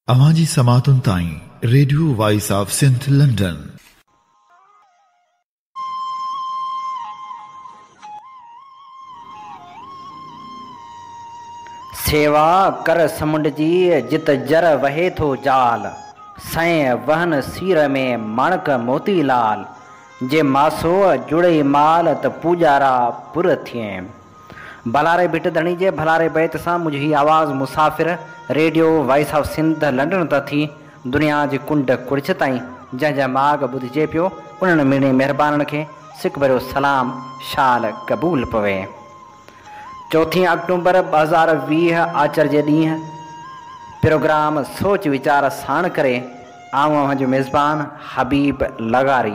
अवांजी समातुन ताईं radio voice of Sindh London. सेवा कर समुंड जी जित जर वहे थो जाल, सैं वहन सीर में माणक मोती लाल। जे मासो जुड़े माल त पूजारा पुर थिए। भलारे भिट धणी जे भलारे बैत सां मुझी आवाज़ मुसाफ़िर radio voice of Sindh London त थी दुनिया जे कुंड कुड़च ताईं जंहिंजा माग ॿुधिजे पियो उन्हनि मिणे महिरबाननि खे सिक भरियो सलाम शाल क़बूल पवे। 4 अक्टूबर 2020 आचर जे ॾींहुं प्रोग्राम सोच वीचार साण करे आऊं जो मेज़बान हबीब लगारी।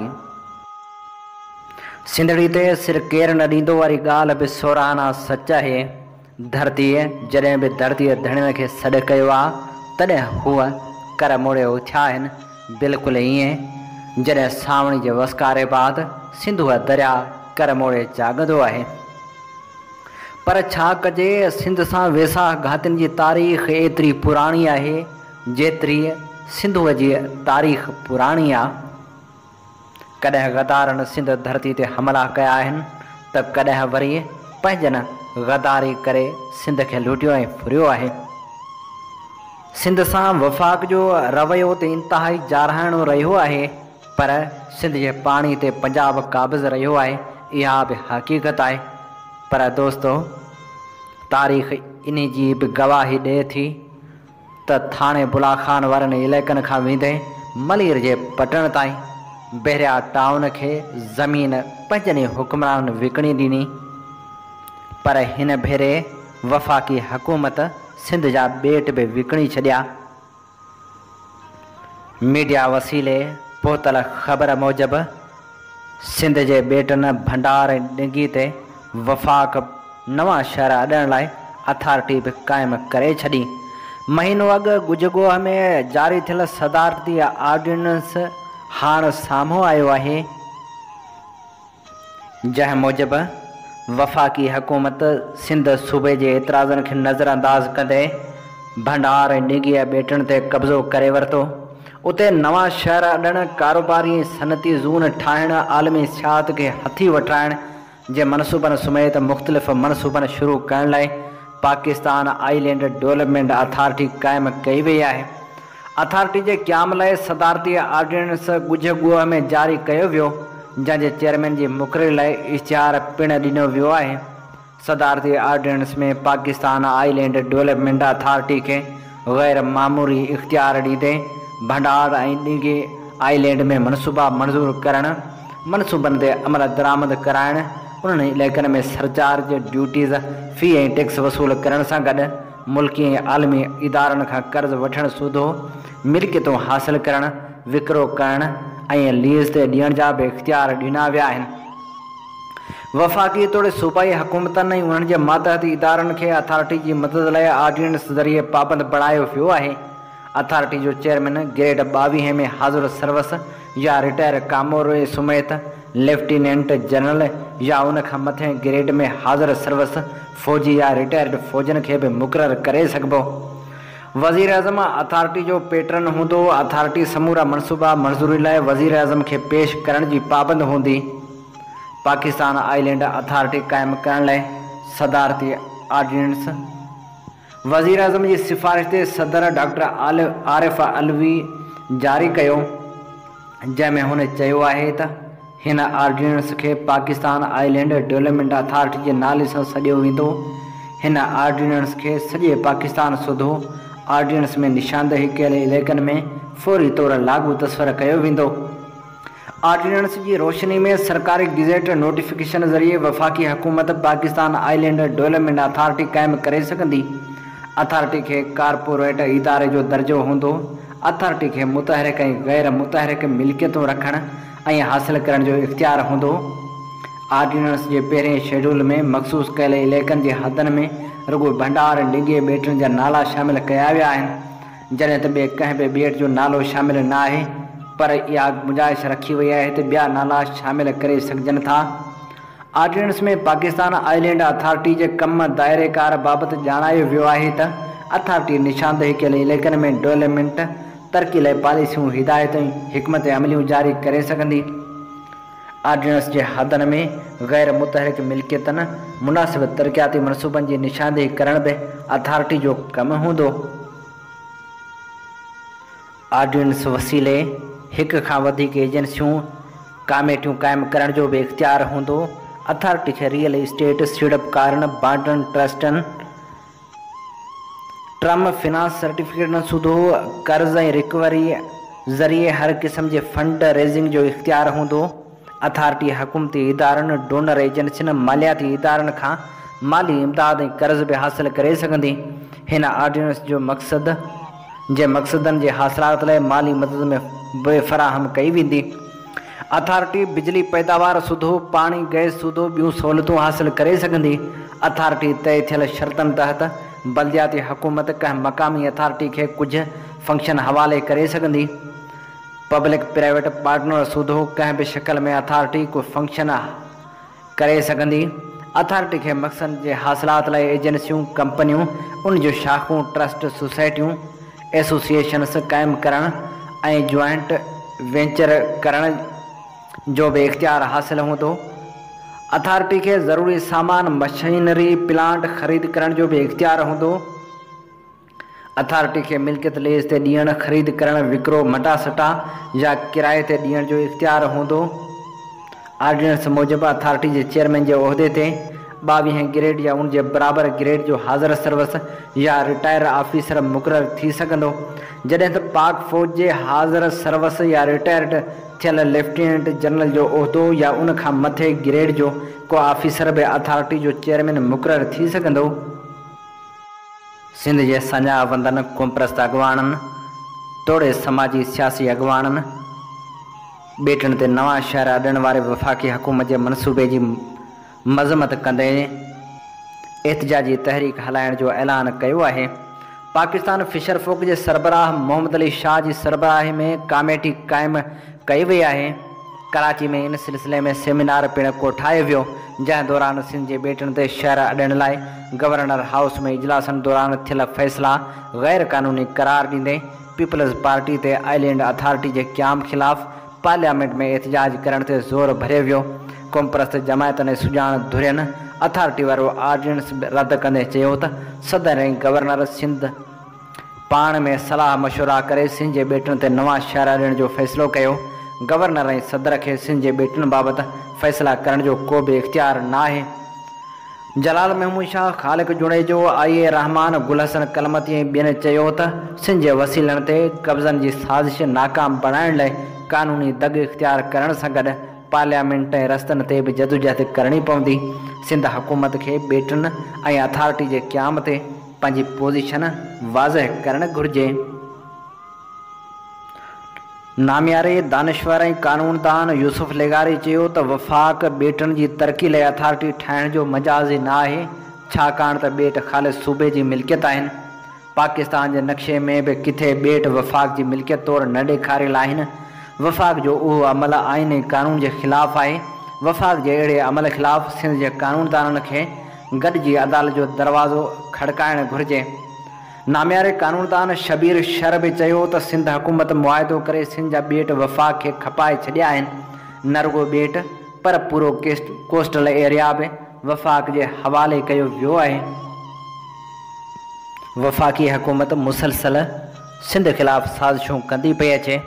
सिंधड़ी ते सिर केर न ॾींदो वारी ॻाल्हि बि सोराना सच आहे। धरतीअ जॾहिं बि धरतीअ धणियुनि खे सॾु कयो आहे तॾहिं हूअ कर मोड़े उथिया आहिनि। बिल्कुलु ईअं जॾहिं सावणी जे वसकारे बाद सिंधुअ दरिया कर मोड़े जाॻंदो आहे। पर छा कजे, सिंध सां वेसा घातियुनि जी तारीख़ एतिरी पुराणी आहे जेतिरी सिंधुअ जी तारीख़ पुराणी आहे। कॾहिं गदारनि सिंध धरती ते हमला कया आहिनि त कॾहिं वरी पंहिंजनि गदारी करे सिंध खे लूटियो ऐं फुरियो आहे। सिंध सां वफ़ाक़ जो रवैयो त इंतिहाई जारहाइणो रहियो आहे, पर सिंध जे पाणी ते पंजाब क़ाबिज़ रहियो आहे, इहा बि हक़ीक़त आहे। पर दोस्तो, तारीख़ इन जी बि गवाही ॾिए थी त थाणे बुलाखान वारनि इलाइक़नि खां वेंदे मलीर जे पटण ताईं बहरिया टाउन खे ज़मीन पंहिंजनि हुक्मरान विकिणी ॾिनी। पर हिन भेरे वफ़ाक़ी हुकूमत सिंध जा ॿेट बि विकिणी छॾिया। मीडिया वसीले पहुतल ख़बर मूजिबि सिंध जे ॿेटनि भंडार डिंगी ते वफ़ाक़ नवां शहर अॾण लाइ अथॉरिटी बि क़ाइमु करे छॾी। महीनो अॻु गुजगोह में जारी थियल सदारती ऑर्डिनेंस हाणे साम्हूं आयो आहे, जंहिं मूजिबि वफ़ाक़ी हुकूमत सिंध सूबे जे एतिराज़नि खे नज़रअंदाज़ कंदे भंडार डिंगीअ ॿेटनि ते कब्ज़ो करे वरितो। उते नवां शहर अॾण, कारोबारी सनती ज़ून ठाहिण, आलमी सियाहत खे हथी वठाइण जे मनसूबनि समेत मुख़्तलिफ़ मनसूबनि शुरू करण लाइ पाकिस्तान आइलैंड डेवलपमेंट अथॉरिटी क़ाइमु कई वई आहे। अथॉरिटी जे क़याम लाइ सदारती ऑर्डिनेंस गुजगोह में जारी कयो वियो, जंहिंजे चेयरमैन जी मुक़ररी लाइ इश्तिहार पिणु ॾिनो वियो आहे। सदारती ऑर्डिनेंस में पाकिस्तान आइलैंड डेवलपमेंट अथॉरिटी खे गैर मामूली इख़्तियार ॾींदे भंडार ऐं डिंगी आइलैंड में मनसूबा मंज़ूर करणु, मनसूबनि ते अमल दरामद कराइण, उन्हनि इलाइक़नि में सरचार्ज, ड्यूटीज़, फ़ी ऐं टैक्स वसूल करण सां गॾु मुल्की ऐं आलमी इदारनि खां कर्ज़ वठणु सूदो, मिल्कियतूं हासिलु करणु, विकिरो करणु ऐं लीज़ ते ॾियण जा बि इख़्तियार ॾिना विया आहिनि। वफ़ाक़ी तौरु सूबाई हुकूमतनि ऐं उन्हनि जे मातहती इदारनि खे अथॉरिटी जी मदद लाइ ऑर्डिनेंस ज़रिए पाबंद बणायो वियो आहे। अथॉरिटी जो चेयरमैन ग्रेड 22 में हाज़ुर सर्विस या रिटायर कामोरे समेत लेफ्टिनेंट जनरल या उन खां मथे ग्रेड में हाज़ुर सर्विस फ़ौजी या रिटायर्ड फ़ौजनि खे बि मुक़ररु करे सघिबो। वज़ीर आज़म अथॉरिटी जो पेटर्न हूंदो। अथॉरिटी समूरा मनसूबा मंज़ूरी लाइ वज़ीर आज़म खे पेश करण जी पाबंद हूंदी। पाकिस्तान आइलैंड अथॉरिटी क़ाइमु करण लाइ सदारती ऑर्डिनेंस वज़ीर आज़म जी सिफ़ारिश ते सदर डॉक्टर आरिफ अलवी जारी कयो, जंहिंमें हुन चयो आहे त हिन ऑर्डिनेंस खे पाकिस्तान आइलैंड डेवलपमेंट अथॉरिटी जे नाले सां सॾियो वेंदो। हिन ऑर्डिनेंस खे सॼे पाकिस्तान सूधो ऑर्डिनेंस में निशानदेही कयल इलाइक़नि में फ़ौरी तौरु लागू तस्वर कयो वेंदो। ऑर्डिनेंस जी रोशनी में सरकारी गज़ेट नोटिफिकेशन ज़रिए वफ़ाक़ी हुकूमत पाकिस्तान आइलैंड डेवलपमेंट अथॉरिटी क़ाइमु करे सघंदी। अथॉरिटी खे कारपोरेट इदारे जो दर्जो हूंदो। अथॉरिटी खे मुतहरिक ऐं गैर मुतहरिक मिल्कियतूं रखणु ऐं हासिलु करण जो इख़्तियार हूंदो। ऑर्डिनेंस जे पहिरें शेड्यूल में मख़सूस कयल इलाइक़नि जे हदनि में रुगो भंडार डिंगी ॿेटनि जा नाला शामिलु कया विया आहिनि, जॾहिं त ॿिए कंहिं बि ॿेट जो नालो शामिलु न आहे, पर इहा गुंजाइश रखी वई आहे त ॿिया नाला शामिलु करे सघिजनि था। ऑर्डिनेंस में पाकिस्तान आइलैंड अथॉरिटी जे कम दायरेकार बाबति ॼाणायो वियो आहे त अथॉरिटी निशानदेही कयल इलाइक़नि में डेवलपमेंट तरक़ी लाइ पॉलिसियूं हिदायतूं हिकमत अमलियूं जारी करे सघंदी। ऑर्डिनेंस जे हदनि में गैर मुतहरिक मिल्कियतनि मुनासिब तरक़ियाती मनसूबनि जी निशानदेही करण बि अथॉरिटी जो कमु हूंदो। ऑर्डिनेंस वसीले हिक खां वधीक एजेंसियूं कमेटियूं क़ाइमु करण जो बि इख्तियार हूंदो। अथॉरिटी खे रियल इस्टेट सीड़पकारनि बांडनि ट्रस्टनि ट्रम फिनांस सर्टिफिकेटनि सूदो कर्ज़ ऐं रिकवरी ज़रिए हर क़िस्म जे फंड रेज़िंग जो इख्तियार हूंदो। अथॉरिटी हुकूमती इदारनि डोनर एजेंसियुनि मालियाती इदारनि खां माली इमदाद ऐं कर्ज़ बि हासिल करे सघंदी। हिन ऑर्डिनेंस जो मक़सदनि जे हासिलात लाइ माली मदद में बि फ़राहम कई वेंदी। अथॉरिटी बिजली पैदावार सूदो पाणी गैस सूदो ॿियूं सहूलियतूं हासिल करे सघंदी। अथॉरिटी तय थियल शर्तनि तहत बल्दियाती हुकूमत कंहिं मक़ामी अथॉरिटी खे कुझु फंक्शन हवाले करे सघंदी। पब्लिक प्राइवेट पार्टनर सूदो कंहिं बि शक्ल में अथॉरिटी को फंक्शन करे सघंदी। अथॉरिटी खे मक़सद जे हासिलात लाइ एजेंसियूं कंपनियूं उन जूं शाख़ूं ट्रस्ट सोसाइटियूं एसोसिएशन्स क़ाइमु करण ऐं जॉइंट वेंचर करण जो बि इख्तियार हासिल हूंदो। अथॉरिटी खे ज़रूरी सामान मशीनरी प्लांट ख़रीद करण जो बि इख्तियार हूंदो। अथॉरिटी खे मिल्कियत लीज़ ते ॾियण ख़रीद करण विकिरो मटा सटा या किराए ते ॾियण जो इख्तियार हूंदो। ऑर्डिनेंस मूजिबि अथॉरिटी जे चेयरमैन जे उहिदे ते 22 ग्रेड या उन जे बराबरि ग्रेड जो हाज़िर सर्विस या रिटायर ऑफिसर मुक़ररु थी सघंदो, जॾहिं त पाक फ़ौज जे हाज़िर सर्विस या रिटायर्ड थियल लेफ्टिनेंट जनरल जो उहिदो या उन खां मथे ग्रेड जो को ऑफिसर बि अथॉरिटी जो चेयरमैन मुक़ररु थी सघंदो। सिंध जे संजावंदनि क़ौमप्रस्त अॻवाननि तोड़े समाजी सियासी अॻवाननि ॿेटनि ते नवां शहर अॾण वारे वफ़ाक़ी हुकूमत जे मनसूबे जी मज़म्मत कंदे एहतिजाजी तहरीक हलाइण जो ऐलान कयो आहे। पाकिस्तान फिशर फोक जे सरबराह मोहम्मद अली शाह जी सरबराही में कमेटी क़ाइमु कई वई आहे। कराची में इन सिलसिले में सेमिनार पिणु कोठायो वियो, जंहिं दौरान सिंध जे ॿेटनि ते शहर अॾण लाइ गवर्नर हाउस में इजलासनि दौरान थियल फ़ैसिला गैर क़ानूनी करार ॾींदे पीपल्स पार्टी ते आइलैंड अथॉरिटी जे क़याम ख़िलाफ़ पार्लियामेंट में एहतिजाज करण ते ज़ोर भरियो वियो। क़ौमप्रस्त जमायतनि ऐं सुञाण धुरियनि अथॉरिटी वारो ऑर्डिनेंस रद्द कंदे चयो त सदर ऐं गवर्नर सिंध पाण में सलाह मशवरा करे सिंध जे ॿेटनि ते नवां शहर अॾण जो फ़ैसिलो कयो। गवर्नर ऐं सदर खे सिंध जे ॿेटनि बाबति फ़ैसिला करण जो को बि इख्तियार न आहे। जलाल महमूद शाह, ख़ालिक जुड़ेजो, आई.ए. रहमान, गुल हसन कलमती ऐं ॿियनि चयो त सिंध जे वसीलनि ते कब्ज़नि जी साज़िश नाकाम बणाइण लाइ क़ानूनी दग इख्तियार करण सां गॾु पार्लियामेंट ऐं रस्तनि ते बि जदोजहद करणी पवंदी। सिंध हुकूमत खे ॿेटनि ऐं अथॉरिटी जे क़याम ते पंहिंजी पोज़ीशन वाज़ह करणु घुरिजे। नामियारे दानिश्वर ऐं क़ानूनदान यूसुफ लेगारी चयो त वफ़ाक़ ॿेटनि जी तरक़ी लाइ अथॉरिटी ठाहिण जो मजाज़ ई न आहे, छाकाणि त ॿेट ख़ालिस सूबे जी मिल्कियत आहिनि। पाकिस्तान जे नक्शे में बि किथे ॿेट वफ़ाक़ जी मिल्कियत तौरु न ॾेखारियल आहिनि। वफ़ाक़ जो उहो अमल आइन ऐं क़ानून जे ख़िलाफ़ु आहे। वफ़ाक़ जे अहिड़े अमल ख़िलाफ़ु सिंध जे क़ानूनदाननि खे गॾिजी अदालत जो दरवाज़ो खड़काइणु घुरिजे। नामियारे क़ानूनदान शबीर शर बि चयो त सिंध हुकूमत मुआइदो करे सिंध जा ॿेट वफ़ाक़ खे खपाए छॾिया आहिनि। न रुॻो ॿेट पर पूरो कोस्टल एरिया बि वफ़ाक़ जे हवाले कयो वियो आहे। वफ़ाक़ी हुकूमत मुसलसल सिंध ख़िलाफ़ु साज़िशूं कंदी पई अचे।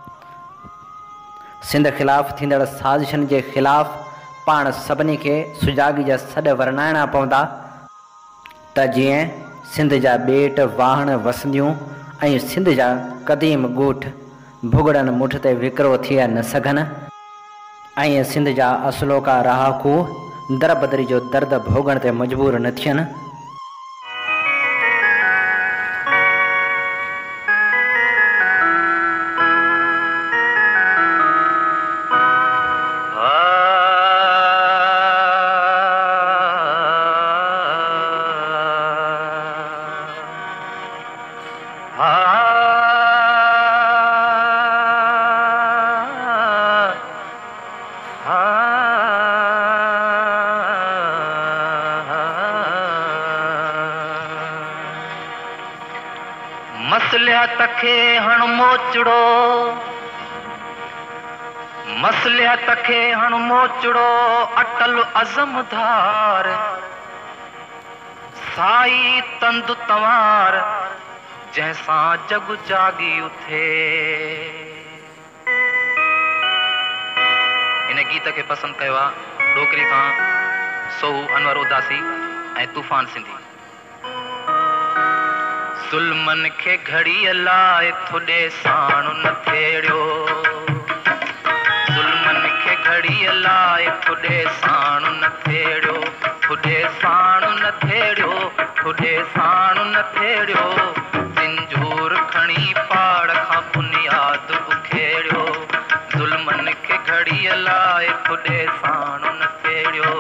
सिंध ख़िलाफ़ु थींदड़ साज़िशनि जे ख़िलाफ़ु पाण सभिनी खे सुजाॻी जा सॾ वरनाइणा पवंदा त जीअं सिंध जा ॿेट वाहण वसंदियूं ऐं सिंध जा क़दीम ॻोठ भुॻड़नि मुठ ते विकिरो थी न सघनि ऐं सिंध जा असलोका रहाकू दरबदरी जो दर्द भोगण ते मजबूर न थियनि। मसलियत खे हण मोचड़ो, मसलियत खे हण मोचड़ो, अटल अज़म धार, साई तंद तवार, जैसा जग जागी उठे। इन गीत के पसंद कयो डोकरी का सोहू अनवर उदासी ऐं तूफ़ान सिंधी। ज़ुल्मन खे घड़ी लाए थोड़े साणु न थेड़ियो, ज़ुल्मन खे घड़ी लाए थोड़े साणु न थेड़ियो, थोड़े साणु न थेड़ियो, थोड़े साणु न थेड़ियो, ज़िंजूर खणी पाड़ खां बुनियाद उखेड़ियो, ज़ुल्मन खे घड़ी लाए थोड़े साणु न थेड़ियो।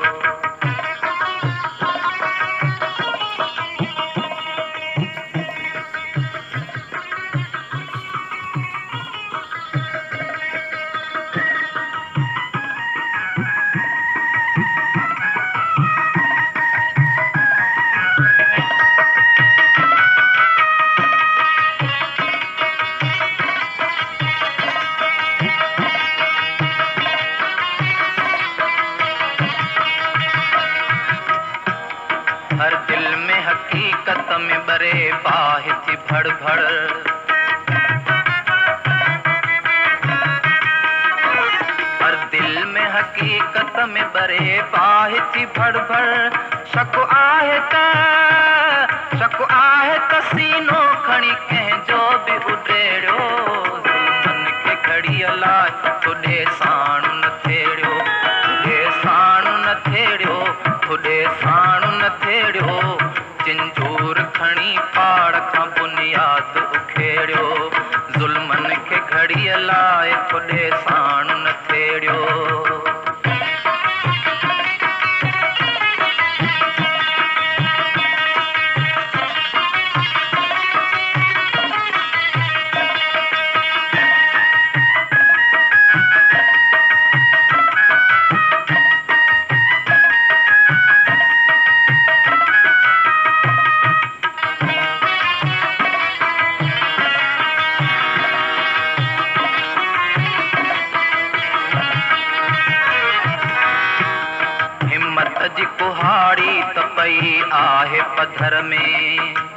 हर दिल में हकीकत में बरे बाह थी भड़ भड़, हर दिल में हकीकत में बरे बाह थी भड़ भड़, शक आहे त सीनो खणी कंहिंजो बि उडेड़ियो, ज़ुल्मन खे घड़ी लाए थोड़े साणु न थेड़ियो, थोड़े साणु न थेड़ियो, थोड़े साणु न थेड़ियो, जिंजूर खणी पाड़ खां बुनियाद उखेड़ियो, ज़ुल्मन खे घड़ी लाए थोड़े साणु न थेड़ियो। जी कुहाड़ी त पई आहे पधर में,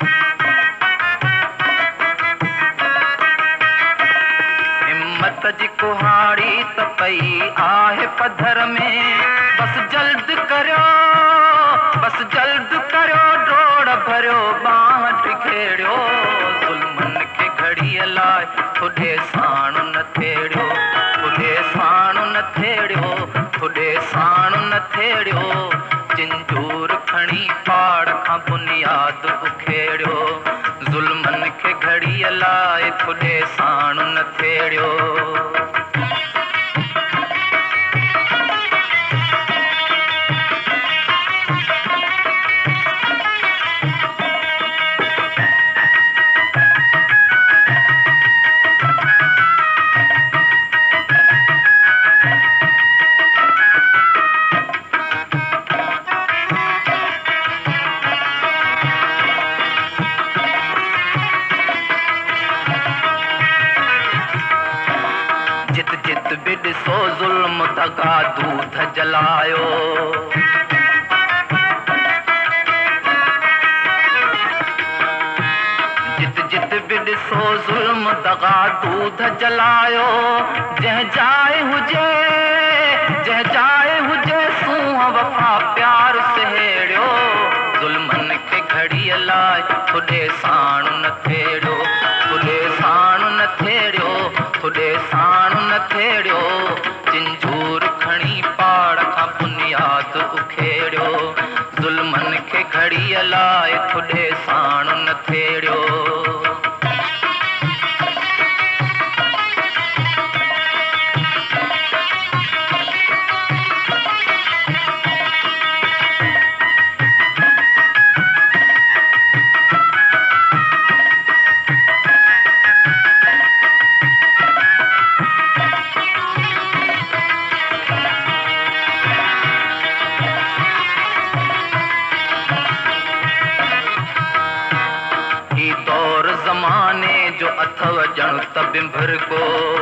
हिम्मत जी कुहाड़ी त पई आहे पधर में, बस जल्द करियो, बस जल्द करियो, डोड़ भरियो, बाह टिखेड़ियो, ज़ुल्मन खे घड़ी लाए थोड़े साणु न थेड़ियो, थोड़े साणु न थेड़ियो, थोड़े साणु न थेड़ियो, जिंजूर खणी पाड़ खां बुनियाद उखेड़ियो, ज़ुल्मन खे घड़ी लाए थोड़े साणु न थेड़ियो। जित जित बिड सो ज़ुल्म दगा दूध जलायो, जित जित बिड सो ज़ुल्म दगा दूध जलायो, जह जाए हुजे, जह जाए हुजे, सूंह वफा प्यार सहेड़ियो, ज़ुल्मन खे घड़ी लाए थोड़े साणु न थेड़ियो, थोड़े साणु न थेड़ियो, थोड़े साणु न थेड़ियो, जिंजूर खणी पाड़ खां बुनियाद उखेड़ियो, ज़ुल्मन खे घड़ी लाए थोड़े साणु न थेड़ियो। अथव ॼण त बिंभर को।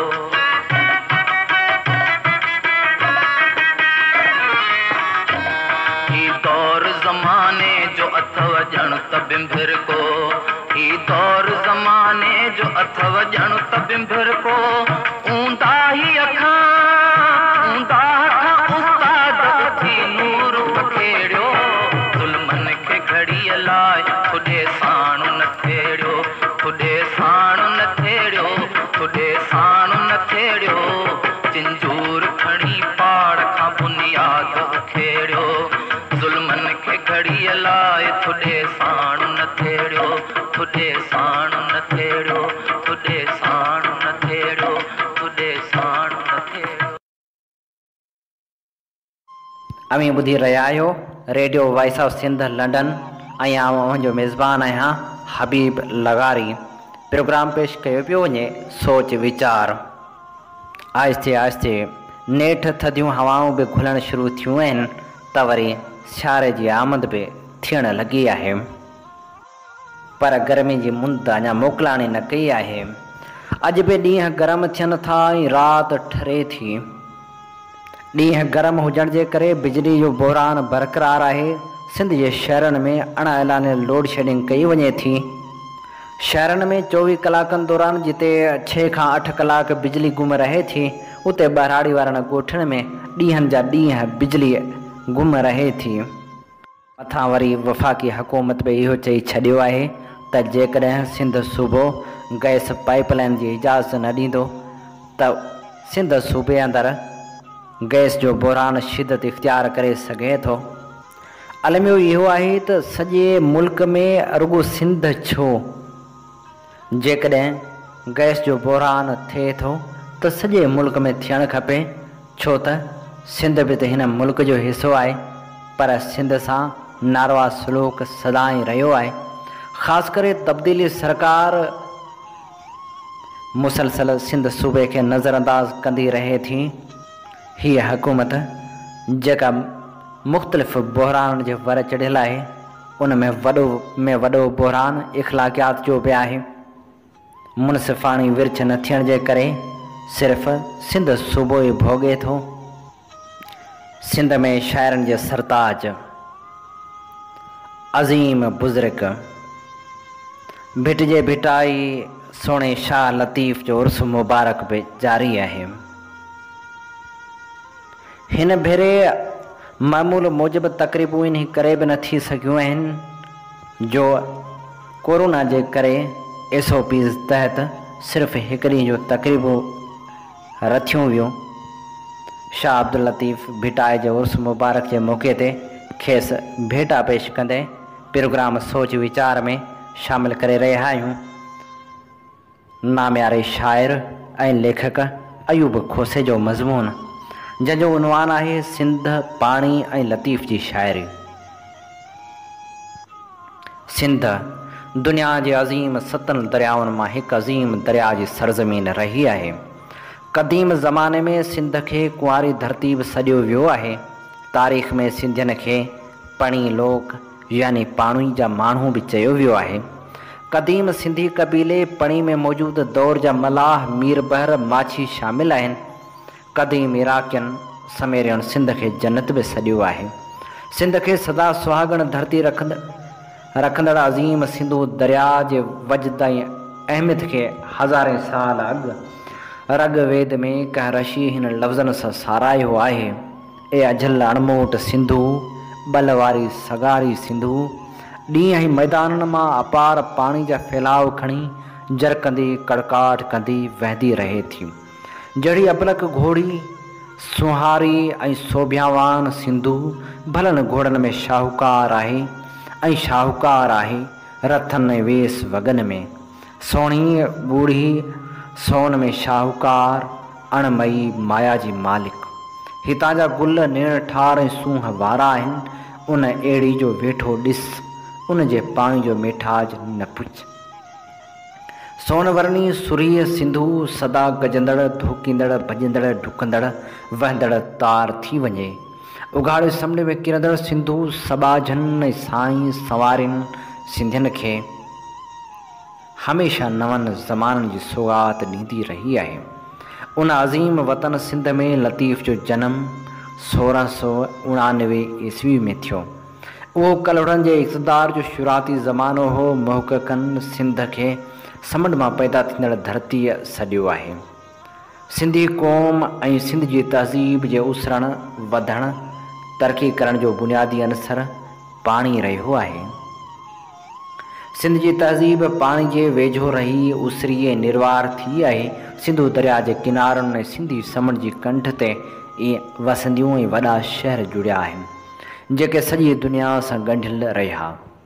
ही दौर ज़माने जो अथव ॼण त बिंभर को। ही दौर ज़माने जो अथव ॼण त बिंभर को। ऊंदा ही अखां ऊंदा उस्ताद उथी नूर पखेड़ियो। ज़ुल्मन खे घड़ीअ लाइ खुॾे साण न थेड़ियो। खुॾे साण न थेड़ियो। खुॾे साण न थेड़ियो। चिंजूर खणी पाड़ खां बुनियाद उखेड़ियो। ज़ुल्मन खे घड़ीअ लाइ खुॾे साण न थेड़ियो। खुॾे साण न थेड़ियो। खुॾे साण न थेड़ियो। खुॾे साण न थेड़ियो। अमी ॿुधी रहिया आहियो radio voice of Sindh London ऐं मुंहिंजो मेज़बान आहियां हबीब लगारी। प्रोग्राम पेश कयो पियो वञे सोच वीचार। आहिस्ते आहिस्ते नेठ थधियूं हवाऊं बि खुलणु शुरू थियूं आहिनि त वरी सियारे जी आमद बि थियण लॻी आहे, पर गर्मी जी मुंद अञा मोकिलाणी न कई आहे। अॼु बि ॾींहं गरम थियनि था ऐं राति ठरे थी। ॾींहं गरम हुजण जे करे बिजली जो बहिरान बरक़रार आहे। सिंध जे शहरनि में अणएलानियल लोड शेडिंग कई वञे थी। शहरनि में 24 कलाकनि दौरान जिते 6 खां 8 कलाक बिजली गुम रहे थी, उते ॿारहाड़ी वारनि ॻोठनि में ॾींहंनि जा ॾींहं बिजली गुम रहे थी। मथां वरी वफ़ाक़ी हुकूमत बि इहो चई छॾियो आहे त जेकॾहिं सिंध सूबो गैस पाइपलाइन जी इजाज़त न ॾींदो त सिंध सूबे अंदरि गैस जो बहिरान शिदत इख़्तियार करे सघे थो। अलमियो इहो आहे त सॼे मुल्क में रुॻो सिंध छो, जेकॾहिं गैस जो बहिरान थिए थो त सॼे मुल्क में थियणु खपे, छो त सिंध बि त हिन मुल्क जो हिसो आहे। पर सिंध सां नारवा सलूक सदाईं रहियो आहे। ख़ासि करे तब्दीली सरकार मुसलसल सिंध सूबे खे नज़रअंदाज़ कंदी रहे थी। हीअ हुकूमत जेका मुख़्तलिफ़ बहिरान जे वर चढ़ियल आहे, उन में वॾो बहिरान इख़्लाक़ियात जो बि आहे। मुनसिफ़ाणी विर्छ न थियण जे करे सिर्फ़ सिंध सूबो ई भोॻे थो। सिंध में शाइरनि जे सरताज अज़ीम बुज़ुर्ग भिटिजे भिटाई सोणे शाह लतीफ़ जो उर्स मुबारक बि जारी आहे। हिन भेरे मामूल मूजिबि तक़रीबूं इन करे बि न थी सघियूं आहिनि जो कोरोना जे करे SOP तहत सिर्फ़ु हिकु ॾींहं जो तक़रीबूं रथियूं वियूं। शाह अब्दुल लतीफ़ भिटाए जे उर्स मुबारक जे मौक़े ते खेसि भेटा पेश कंदे प्रोग्राम सोच वीचार में शामिल करे रहिया आहियूं। नाम्यारे शाइर ऐं लेखक अयूब खोसे जो मज़मून, जंहिंजो उनवान आहे सिंध पाणी ऐं लतीफ़ जी शाइरी। सिंध दुनिया जे अज़ीम 7 दरियाउनि मां हिकु अज़ीम दरिया जी सरज़मीन रही आहे। क़दीम ज़माने में सिंध खे कुंवारी धरती बि सॾियो वियो आहे। तारीख़ में सिंधियुनि खे पणी लोक यानी पाणुई जा माण्हू बि चयो वियो आहे। क़दीम सिंधी कबीले पणी में मौजूदु दौर जा मलाह मीर बहर माछी शामिल आहिनि। क़दीम इराक़ियनि समेरियनि सिंध खे जन्नत बि सॾियो आहे। सिंध खे सदा सुहागण धरती रखंदड़ अज़ीम सिंधु दरिया जे वजद ऐं अहमियत खे हज़ारे साल अॻु रग वेद में कंहिं रशी हिन लफ़्ज़नि सां सारायो आहे। ए अझल अणमोट सिंधु बल वारी सगारी सिंधु, ॾींहं ई मैदाननि मां अपार पाणी जा फैलाव खणी जरकंदी कड़काट कंदी वहंदी रहे थी। जहिड़ी अबलक घोड़ी सुहारी ऐं सोभियावान सिंधु भलनि घोड़नि में शाहूकार आहे ऐं शाहूकार आहे रथनि ऐं वेस वगन में। सोणी बूढ़ी सोन में शाहूकार अणमई माया जी मालिक। हितां जा गुल नेण ठार ऐं सूंह वारा आहिनि। उन अहिड़ी जो वेठो ॾिस, उन जे पाणी जो मिठाज न पुछ। सोनवरनी सुरीह सिंधु सदा गजंदड़ धोकींदड़ भॼंदड़ डुकंदड़ वहंदड़ तार थी वञे। उघाड़े समुंड में किरंदड़ सिंधु सबाझनि ऐं साईं सवारियुनि सिंधियुनि खे हमेशह नवनि ज़माननि जी सौगात ॾींदी रही आहे। उन अज़ीम वतन सिंध में लतीफ़ जो जनमु 1699 ईस्वी में थियो। उहो कलड़नि जे इक़्तिदार जो शुरूआती ज़मानो हो। मुहक़क़नि सिंध खे समुंड मां पैदा थींदड़ धरतीअ सॾियो आहे। सिंधी क़ौम ऐं सिंध जी तहज़ीब जे उसरण वधण तरक़ी करण जो बुनियादी अनसर पाणी रहियो आहे। सिंध जी तहज़ीब पाणी जे वेझो रही उसरी ऐं निर्वार थी आहे। सिंधु दरिया जे किनारनि ऐं सिंधी समुंड जी कंठ ते इहे वसंदियूं ऐं वॾा शहर जुड़िया आहिनि जेके सॼी दुनिया सां ॻंढियल रहिया।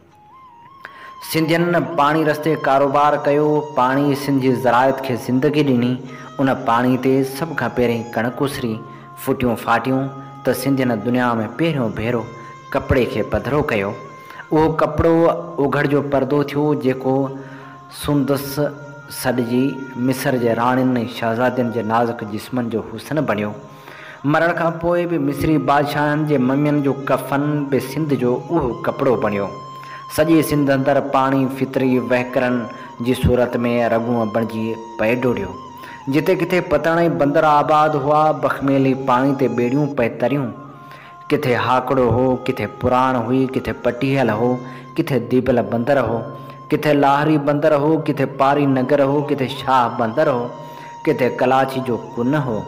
सिंधियुनि पाणी रस्ते कारोबार कयो। पाणी सिंध जी ज़रायत खे ज़िंदगी ॾिनी। उन पाणी ते सभ खां पहिरीं कणिक उसरी फुटियूं फाटियूं त सिंधियुनि दुनिया में पहिरियों भेरो कपिड़े खे पधिरो कयो। उहो कपिड़ो उघड़ जो पर्दो थियो जेको सुंदस सॾिजी मिस्र जे राणियुनि ऐं शहज़ादियुनि जे नाज़ुक जिस्मनि जो हुसन बणियो। मरण खां पोइ बि मिस्री बादशाहनि जे मम्मियुनि जो कफ़न बि सिंध जो उहो कपिड़ो बणियो। सॼे सिंध अंदरि पाणी फितरी वहकरनि जी सूरत में रॻूं बणिजी पए डोड़ियो। जिते किथे पतण ऐं बंदर आबाद हुआ बखमेली पाणी ते ॿेड़ियूं पए तरियूं। किथे हाकड़ो हो, किथे पुराण हुई, किथे पटियल हो, किथे दीबल बंदर हो, किथे लाहरी बंदर हो, किथे पारी नगर हो, किथे शाह बंदर हो, किथे कलाची जो कुन हो,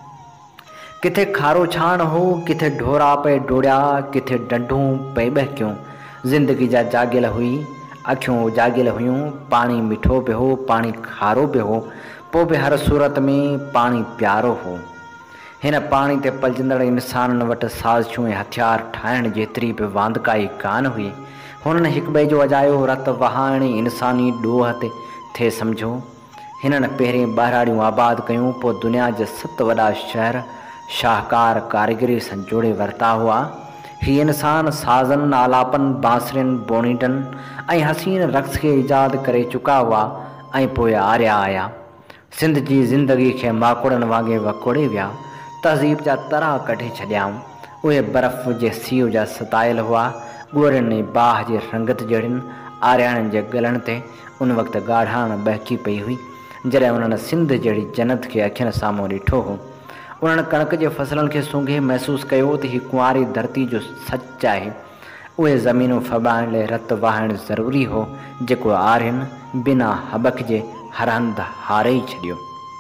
किथे खारो छाण हो, किथे ढोरा पे डोड़िया, किथे डंडूं पे बहकियूं। ज़िंदगी जा जागियल हुई, अखियूं जागियल हुयूं। पाणी मिठो बि हो, पाणी खारो बि हो, पोइ बि हर सूरत में पाणी प्यारो हो। हिन पाणी ते पलजंदड़ इंसाननि वटि साज़िशूं ऐं हथियार ठाहिण जेतिरी बि वांदकाई कान हुई। हुननि हिक ॿिए जो अजायो रत वहाइण इंसानी ॾोह ते थिए सम्झो। हिननि पहिरीं ॿाहिराड़ियूं आबाद कयूं, पोइ दुनिया जा 7 वॾा शहर शाहकार कारीगरी सां जोड़े वरिता हुआ। हीअ इंसान साज़नि आलापनि बांसुरियुनि बोनीडनि ऐं हसीन रक़्स खे ईजाद करे चुका हुआ ऐं पोइ आरिया आया। सिंध जी ज़िंदगी खे माकुड़नि वांगुरु वकोड़े विया। तहज़ीब जा तरा कढे छॾियाऊं। उहे बर्फ़ जे सीउ जा सतायल हुआ। ॻोरियुनि ऐं बाहि जे रंगत जहिड़ियुनि आरियाणनि जे गलनि ते उन वक़्तु ॻाढ़ाण बहकी पई हुई जॾहिं उन्हनि सिंध जहिड़ी जन्नत खे अखियुनि साम्हूं ॾिठो हो। उन्हनि कणिक जे फसलनि खे सूंघे महसूसु कयो त हीअ कुंवारी धरती जो सच आहे। उहे ज़मीनूं फॿाइण लाइ रत वहाइणु ज़रूरी हो जेको आर्यनि बिना हबक जे हर हंधि हारे ई छॾियो।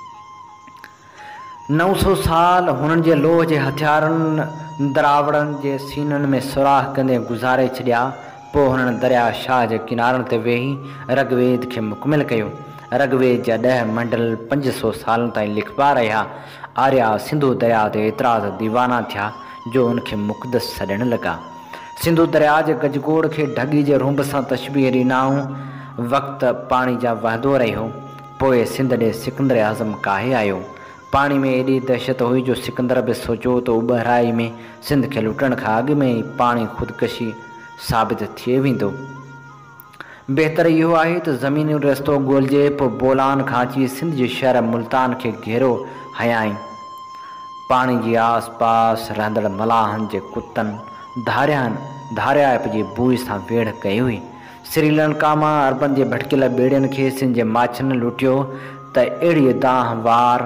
900 साल हुननि जे लोह जे हथियारनि दरावड़नि जे सीननि में सुराख कंदे गुज़ारे छॾिया। पोइ हुननि दरिया शाह जे किनारनि ते वेही रगवेद खे मुकमिल कयो। रगवेद जा 10 मंडल 500 सालनि ताईं लिखबा रहिया। आर्या सिंधु दरिया ते एतिरा त दीवाना थिया जो उनखे मुक़दस सॾण लॻा। सिंधु दरिया जे गजगोड़ खे ढगी जे रुंब सां तशबीह ॾिनाऊं। वक़्तु पाणी जा वहंदो रहियो। पोइ सिंध ॾे सिकंदर आज़म काहे आयो। पाणी में एॾी दहशत हुई जो सिकंदर बि सोचियो त उॿराई में सिंध खे लुटण खां अॻु में ई पाणी ख़ुदकशी साबित थी वेंदो। बहितर इहो आहे त ज़मीनी रस्तो ॻोल्हिजे। पोइ बोलान खां अची सिंध जे शहर मुल्तान खे घेरो हयाईं। पाणी जी आस पास रहंदड़ मलाहनि जे कुतनि धारियाप जी बूइ सां वेड़ कई हुई। श्रीलंका मां अरबनि जे भटकियल ॿेड़ियुनि खे सिंध जे माछियुनि लुटियो त अहिड़ी दाह वार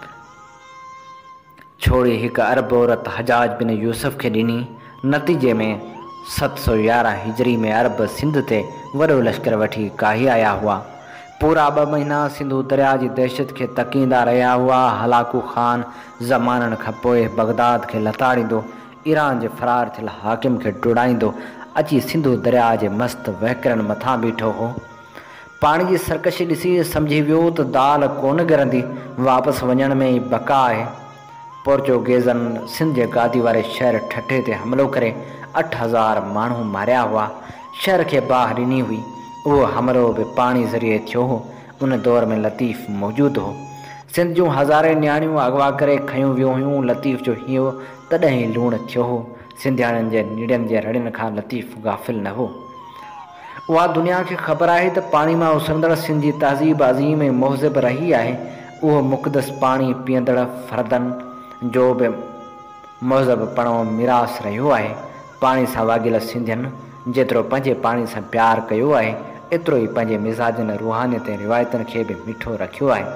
छोड़ी हिकु अरब औरत हजाज बिन यूसुफ खे ॾिनी। नतीजे में 711 हिजरी में अरब सिंध ते वॾो लश्कर वठी काहे आया हुआ। पूरा 2 महीना सिंधु दरिया जी दहशत खे तकींदा रहिया हुआ। हलाकू ख़ान ज़माननि खां पोइ बगदाद खे लताड़ींदो, ईरान जे फ़रार थियल हाकिम खे डुड़ाईंदो अची सिंधु दरिया जे मस्त वहकरनि मथां बीठो हो। पाणी जी सरकशी ॾिसी सम्झी वियो त दाल कोन ॻरंदी, वापसि वञण में ई बका आहे। पोर्चुगेज़नि सिंध जे गादी वारे शहर ठठे ते हमिलो करे 8000 माण्हू मारिया हुआ। शहर खे बाहि ॾिनी हुई। उहो हमिलो बि पाणी ज़रिए थियो हो। उन दौर में लतीफ़ मौजूदु हो। सिंध जूं हज़ारे न्याणियूं अगवा करे खयूं वियूं हुयूं। लतीफ़ जो हीअं तॾहिं ई लूणु थियो हो। सिंधियाणियुनि जे निड़ियुनि जे रड़ियुनि खां लतीफ़ गाफ़िल न हो। उहा दुनिया खे ख़बर आहे त पाणी मां उसरंदड़ सिंध जी तहज़ीब अज़ीम ऐं मुहज़िब रही आहे। उहो मुक़दस पाणी पीअंदड़ फ़र्दनि जो बि मुहज़िबपणो मिरास रहियो आहे। पाणी सां वागियल सिंधियुनि जेतिरो पंहिंजे पाणी सां प्यारु कयो आहे एतिरो ई पंहिंजे मिज़ाजनि रूहानियत ऐं रिवायतुनि खे बि मिठो रखियो आहे।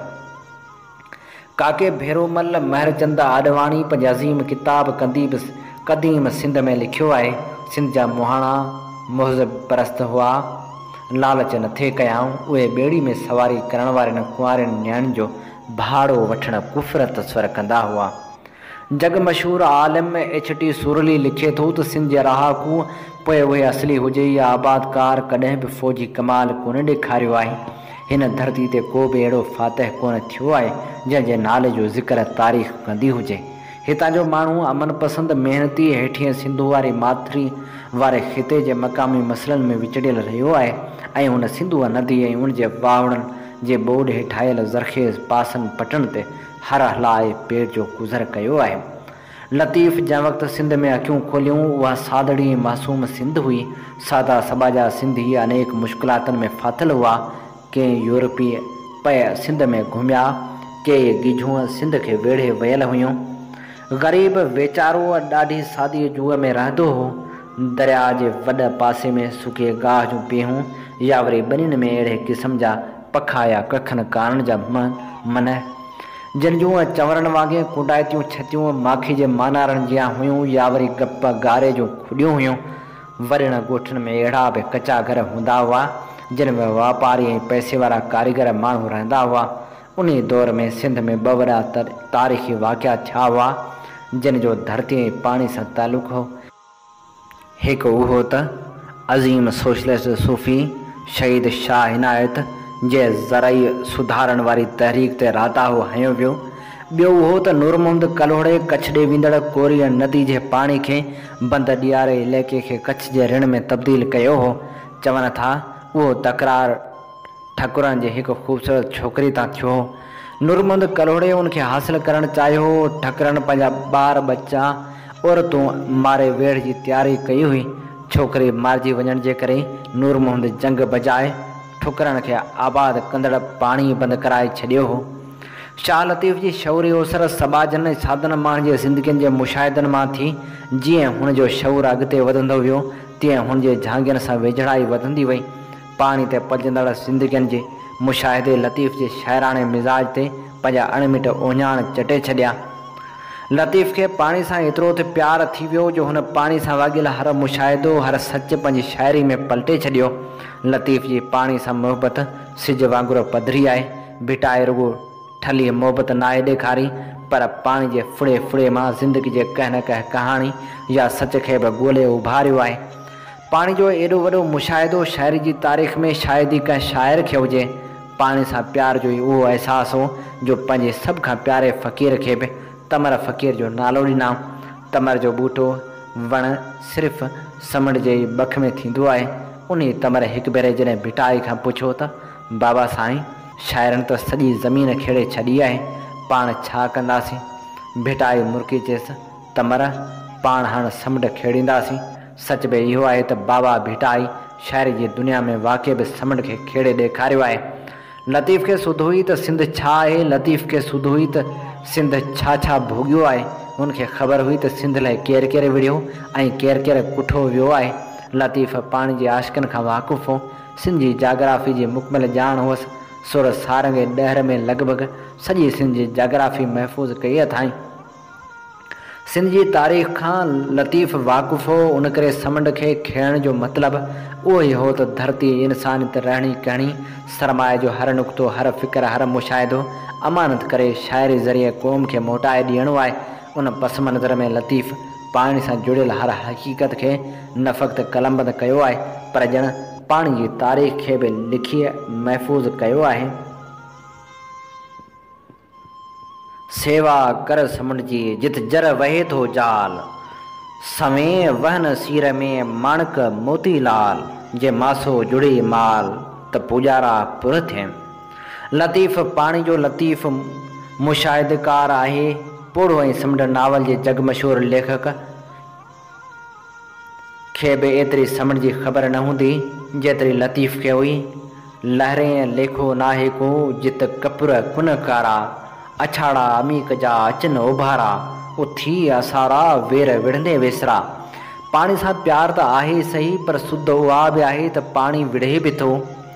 काके भेरोमल महरचंद आडवाणी पंहिंजे अज़ीम किताब क़दीम सिंध में लिखियो आहे, सिंध जा मुहाणा मुहज़ब परस्त हुआ, लालच न थे कयाऊं, उहे ॿेड़ी में सवारी करण वारनि कुंवारनि नियाणियुनि जो भाड़ो वठण कुफ़र तस्वर कंदा हुआ। जग मशहूर आलिम एच.टी. सुरली लिखे थो त सिंध जे रहाकू पोइ उहे असली हुजे या आबादकार कॾहिं बि फ़ौजी कमाल कोन ॾेखारियो आहे। हिन धरती ते को बि अहिड़ो फातह कोन थियो आहे जंहिंजे नाले जो ज़िक्र तारीख़ कंदी हुजे। हितां जो माण्हू अमन पसंद महिनती हेठिएं सिंधु वारी माथिरी वारे ख़िते जे मक़ामी मसइलनि में विचड़ियल रहियो आहे ऐं हुन सिंधु नदी ऐं उन जे वावड़नि जे ॿोॾ हेठायल ज़रख़ेज़ पासनि पटनि ते हर हलाए पेट जो गुज़र कयो आहे। लतीफ़ जंहिं वक़्तु सिंध में अखियूं खोलियूं उहा सादड़ी मासूम सिंध हुई। सादा सबाजा सिंधी अनेक मुश्किलातुनि में फाथल हुआ। कंहिं यूरोपीय पए सिंध में घुमिया, के गिझूं सिंध खे वेढ़े वियल हुयूं। ग़रीब वेचारो ॾाढी सादी जूअ में रहंदो हो। दरिया जे वॾे पासे में सुके गाह जूं पीहूं या वरी ॿनियुनि में अहिड़े क़िस्म जा पखा या कखनि कारण जा मन जिन जूं चंवरनि वांगुरु कुंडायतियूं छतियूं माखी जे मानारनि जियां हुयूं या वरी गप गारे जूं खुॾियूं हुयूं। वरिण ॻोठनि में अहिड़ा बि कचा घर हूंदा हुआ जिन में वापारी ऐं पैसे वारा कारीगर माण्हू रहंदा हुआ। उन दौर में सिंध में ॿ वॾा तारीख़ी वाक़िआ थिया हुआ जिन जो धरती ऐं पाणी सां तालुक़ु हो। हिकु उहो त अज़ीम सोशलिस्ट सूफ़ी शहीद शाह इनायत जे ज़रई सुधारण वारी तहरीक ते राताहो हयो वियो। ॿियो उहो त नूर मोहम्मद कलोड़े कच्छ ॾे वेंदड़ कोरिया नदी जे पाणी खे बंद ॾियारे इलाइक़े खे कच्छ जे ऋण में तब्दील कयो हो। चवनि था उहो तकरार ठकुरनि जे हिकु ख़ूबसूरत छोकिरी तां थियो हो। नूर मोहम्मद कलोड़े उनखे हासिल करणु चाहियो हो। ठकुरनि पंहिंजा ॿार बच्चा औरतूं मारे वेड़ जी तयारी कई हुई। छोकिरी मारिजी वञण जे करे नूर मोहम्मद जंग बजाए ठुकरनि खे आबाद कंदड़ पाणी बंदि कराए छॾियो हो। शाह लतीफ़ जी शौरी ओसर समाजनि ऐं साधन माण्हुनि जे ज़िंदगियुनि जे मुशाहिदनि मां थी। जीअं हुन जो शौर अॻिते वधंदो वियो तीअं हुन जे झांगियुनि सां वेझड़ाई वधंदी वई। पाणी ते पलजंदड़ ज़िंदगियुनि जे मुशाहिदे लतीफ़ जे शाइराणे मिज़ाज ते पंहिंजा अणमिट ओञाण चटे छॾिया। लतीफ़ खे पाणी सां एतिरो त प्यार थी वियो जो हुन पाणी सां वाॻियल हर मुशाहिदो हर सच पंहिंजी शाइरी में पलटे छॾियो। लतीफ़ जी पाणी सां मोहबत सिज वांगुरु पधरी आहे। भिटाए रुगो ठली मोहबत नाहे ॾेखारी पर पाणी जे फुड़े फुड़े मां ज़िंदगी जे कंहिं न कंहिं कहाणी या सच खे बि ॻोल्हे उभारियो आहे। पाणी जो एॾो वॾो मुशाहिदो शाइरी जी तारीख़ में शायदि ई कंहिं शाइर खे हुजे। पाणी सां प्यार जो ई उहो अहसासु हो जो पंहिंजे सभ खां प्यारे फ़क़ीर खे बि तमर फ़क़ीर जो नालो ॾिनऊं। तमर जो ॿूटो वण सिर्फ़ु समुंड जे ई बख में थींदो आहे। उन तमर हिकु भेरे जॾहिं भिटाई खां पुछो त बाबा साईं शाइरनि त सॼी ज़मीन खेड़े छॾी आहे, पाण छा कंदासीं? भिटाई मुर्की चयसि तमर पाण हाणे समुंड खेड़ींदासीं। सच बि इहो आहे त बाबा भिटाई शाइरी जी दुनिया में वाक़ई बि समुंड खे खेड़े ॾेखारियो आहे। लतीफ़ खे सुध हुई त सिंध छा आहे। लतीफ़ खे सुध हुई त सिंध छा छा भोॻियो आहे। हुनखे ख़बर हुई त सिंध लाइ केरु केरु विढ़ियो ऐं केरु केरु कुठो वियो आहे। लतीफ़ पाणी जे आशिक़नि खां वाक़ुफ़ु हो। सिंध जी जाग्राफ़ी जी मुकमल ॼाण हुअसि। सुर सारंगे ॾहर में लॻभॻि सॼी सिंध जी जाग्राफ़ी महफ़ूज़ कई अथाईं। सिंध जी तारीख़ खां लतीफ़ वाक़ुफ़ हो। उन करे समुंड खे खेड़ण जो मतिलबु उहो ई हो त धरती इंसानियत रहणी कहणी सरमाए जो हर नुक़्तो हर फ़िक्र हर मुशाहिदो अमानत करे शाइरी ज़रिए क़ौम खे मोटाए ॾियणो आहे। उन पस मंज़र में लतीफ़ पाणी सां जुड़ियल हर हक़ीक़त खे न फ़क़्ति कलमबंद कयो आहे पर ॼण पाणी जी तारीख़ खे बि लिखी महफ़ूज़ कयो आहे। सेवा कर समुंड जी जित जर वहे थो जाल, सवें वहन सीर में माणक मोती लाल, जे मासो जुड़े माल त पुजारा पुर थियनि। लतीफ़ पाणी जो लतीफ़ मुशाहिदकार आहे। पोड़ो ऐं समुंड नावल जे जग मशहूर लेखक खे बि एतिरी समुंड जी ख़बर न हूंदी जेतिरी लतीफ़ खे हुई। लहरें लेखो नाहे को जित कपुर कुन कारा, अछाड़ा अमीक जा अचन उभारा, उथी असारा वेर विढ़ंदे विसरा। पाणी सां प्यार त आहे सही पर सुध उहा बि आहे त पाणी विढ़े बि थो।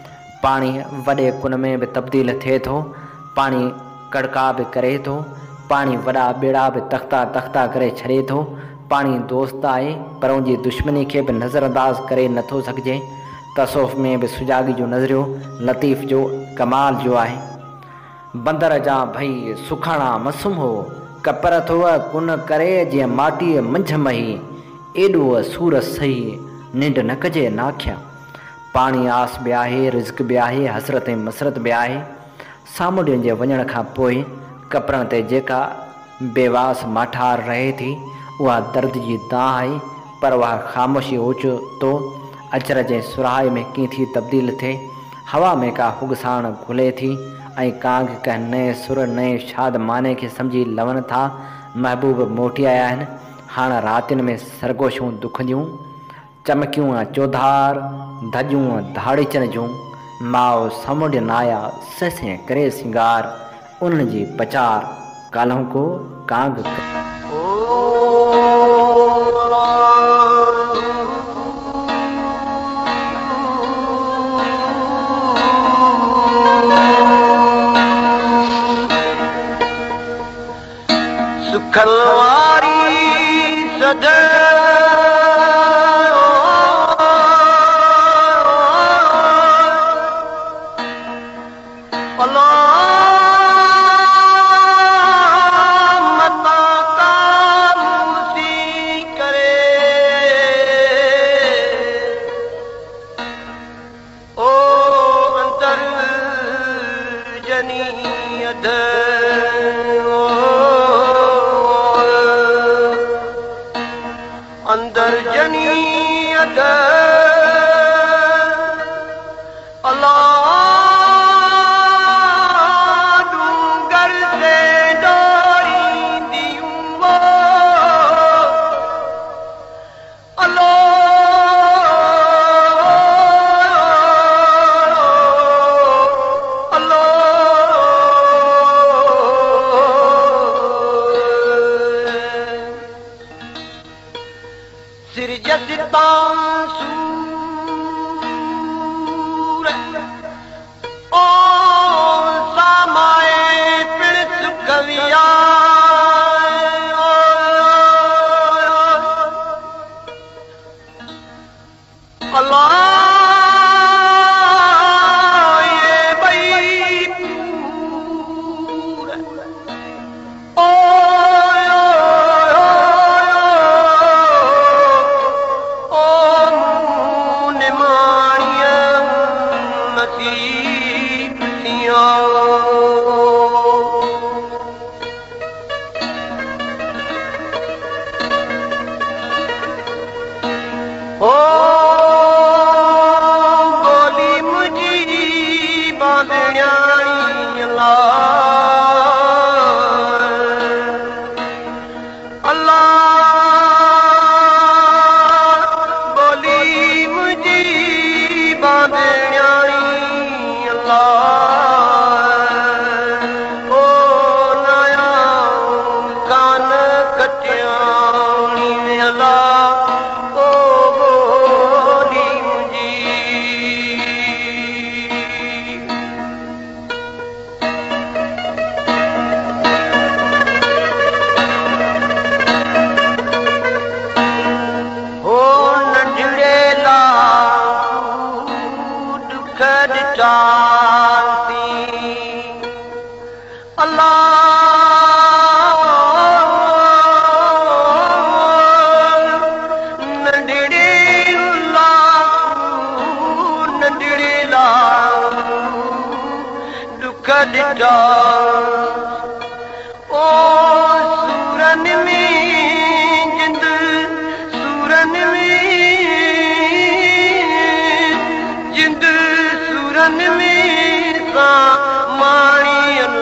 पाणी वॾे कुन में बि तब्दील थिए थो, पाणी कड़का बि करे थो, पाणी वॾा ॿेड़ा बि तख़्ता तख़्ता करे छॾे थो। पाणी दोस्त आहे पर उनजी दुश्मनी खे बि नज़रअंदाज़ करे नथो सघिजे। तसौफ़ में बि सुजाॻी जो नज़रियो लतीफ़ जो कमाल जो आहे। बंदर जा भई सुखाणा मसूम हो, कपर थो कुन करे जीअं माटीअ मंझ मही, एॾो सूर सही निंड न कजे नाख्या। पाणी आस बि आहे, रिज़्क बि आहे, हसरत ऐं मसरत बि आहे। सामुंडियुनि जे वञण खां पोइ कपरनि ते जेका बेवास माठार रहे थी उहा दर्द जी दाह आहे, पर उहा ख़ामोशी ओचो तो अचरज ऐं सुराहे में कीअं थी तब्दील थिए। हवा में का हुगसाण घुले थी ऐं कांग कंहिं नए सुर नए शाद माने खे सम्झी लवनि था। महबूब मोटी आया आहिनि, हाणे रातियुनि में सरगोशूं दुखंदियूं, चमकियूं चौधार धॼूं धाड़ीचनि जूं। माओ समुंड नाया ससें करे सिंगार, उन्हनि जी पचार काल्हों को कांग सुखलवारी सदा अंदर जनीयत अल्लाह डूंगर से डोरी दियूं अल्लाह सिरजतां सूर ओ सामाए पिण सुखविया अल्लाह ये बई पूर ओ ओ सूरन में जिंद सूरन में जिंद सूरन में सा माणी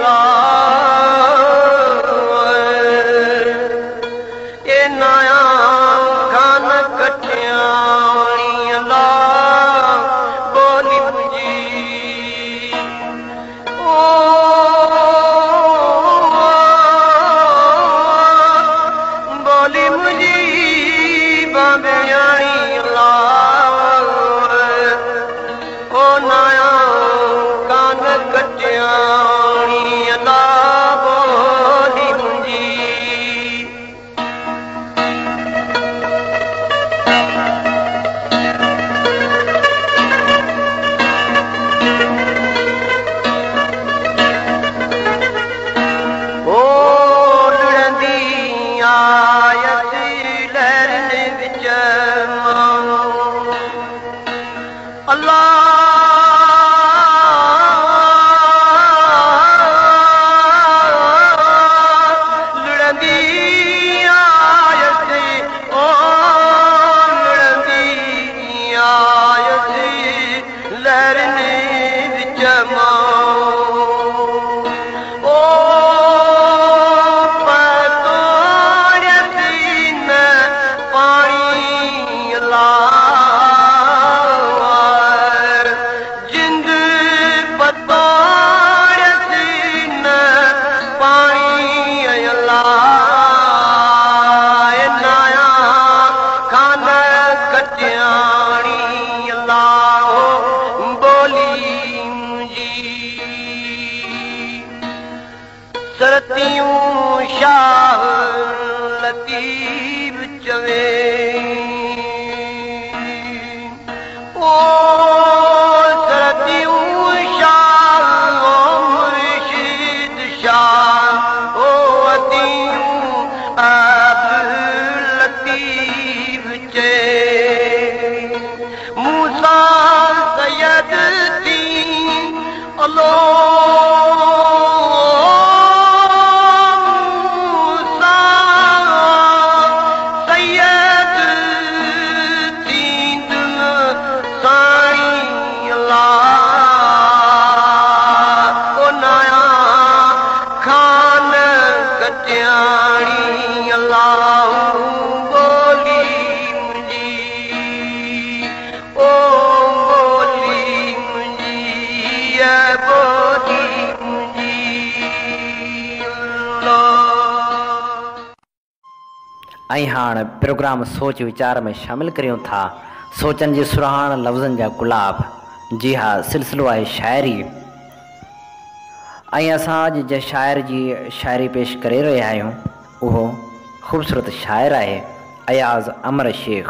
अल्लाह ए नया खान कटियाणी अल्लाह बोली मुझी ओ सरतियूं शाह लतीफ़ चवे ओ सरतियूं शाह ओ मुर्शिद शाह ओ अतियूं अब लतीफ़ चे मूसा सैयद थी अल्लाह ऐं हाणे प्रोग्राम सोच वीचार में शामिल करियूं था सोचनि जी सुरहान लफ़्ज़नि जा गुलाब। जी हा, सिलसिलो आहे शाइरी ऐं असां अॼु जंहिं शाइर जी शाइरी पेश करे रहिया आहियूं उहो ख़ूबसूरत शाइर आहे अयाज़ अमर शेख।